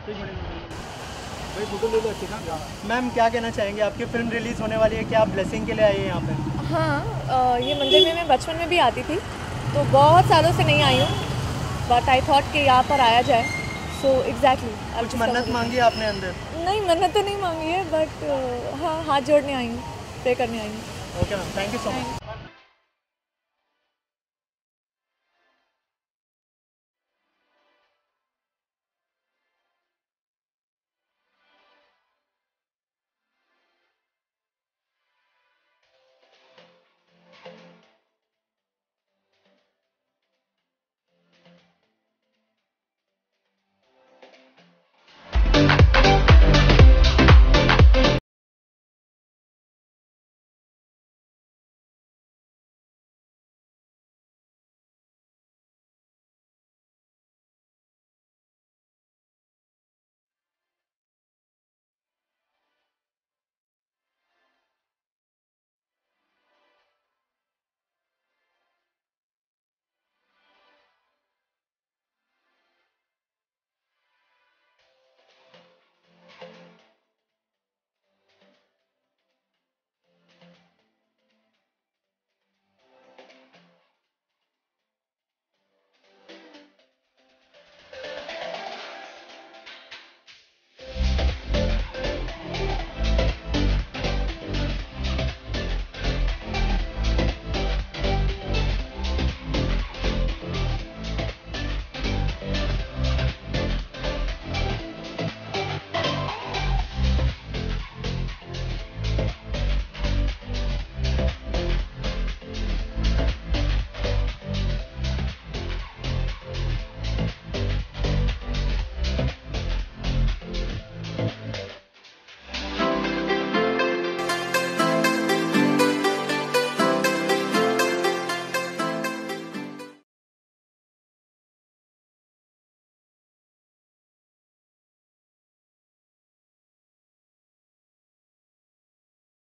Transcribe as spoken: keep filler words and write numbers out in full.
भाई फोटो ले लो अच्छी ना। मैम क्या कहना चाहेंगे, आपकी फिल्म रिलीज़ होने वाली है, क्या आप ब्लेसिंग के लिए आई हैं यहाँ पे? हाँ, ये मंदिर में मैं बचपन में भी आती थी, तो बहुत सालों से नहीं आई हूँ, बट आई थॉट कि यहाँ पर आया जाए। सो एग्जैक्टली कुछ मन्नत मांगी आपने अंदर? नहीं, मन्नत तो नहीं मांगी है, बट हाँ, हाथ जोड़ने आई हूँ, प्रे करने आई हूँ। Okay ma'am, thank you so much.